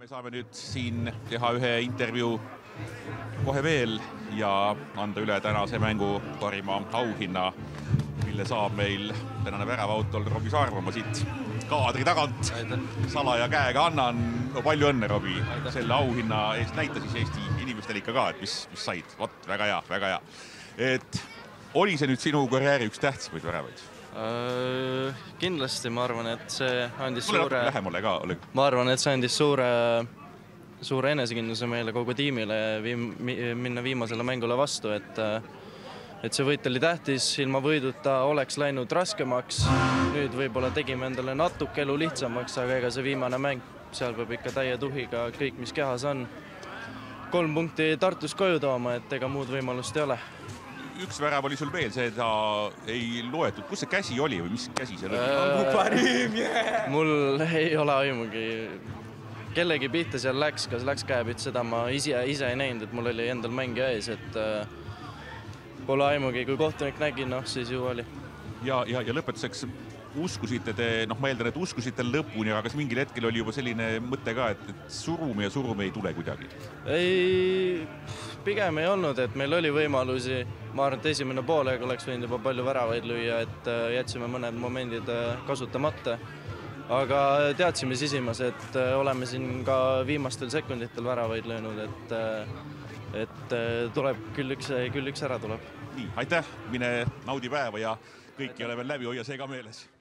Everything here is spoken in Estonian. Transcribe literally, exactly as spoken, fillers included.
Me saame nüüd siin teha ühe intervjuu kohe veel ja anda üle tänase mängu parima auhinna, mille saab meil tänane väravautol Robbie Saarvamaa siit kaadri tagant. Salaja käega annan. No, palju õnne, Robbie. Selle auhinna eest näita siis Eesti inimestele ikka ka, et mis, mis said. Vot, väga hea, väga hea. Et oli see nüüd sinu karjääri üks tähtsamaid väravaid? Uh, kindlasti ma arvan, et see andis Tule suure lähemale ka, ole. Ma arvan, et see andis suure suure enesekindluse meile kogu tiimile viim, minna viimasele mängule vastu, et et see võit oli tähtis, ilma võiduta oleks läinud raskemaks. Nüüd võib-olla tegime endale natuke elu lihtsamaks, aga ega see viimane mäng, seal peab ikka täie tuhiga kõik, mis kehas on. Kolm punkti Tartus koju tooma, et ega muud võimalust ei ole. Üks värav oli sul veel, see ta ei loetud. Kus see käsi oli või mis käsi see oli? Parim, yeah! Mul ei ole aimugi. Kellegi pihta seal läks, kas läks käepit, seda ma ise, ise ei näinud, et mul oli endal mängija ees, et pole aimugi, kui kohtunik nägi, noh, siis ju oli. Ja, ja, ja lõpetuseks uskusite te, noh, ma eeldan, et uskusite lõpuni, aga kas mingil hetkel oli juba selline mõte ka, et, et surumi ja surumi ei tule kuidagi? Ei, pigem ei olnud, et meil oli võimalusi. Ma arvan, et esimene poolega oleks võinud juba palju väravaid lüüa, et jätsime mõned momendid kasutamata. Aga teadsime sisimas, et oleme siin ka viimastel sekunditel väravaid löönud, et, et tuleb küll üks, küll üks ära tuleb. Nii, aitäh, mine naudi päeva ja kõik ei ole veel läbi, hoia see ka meeles.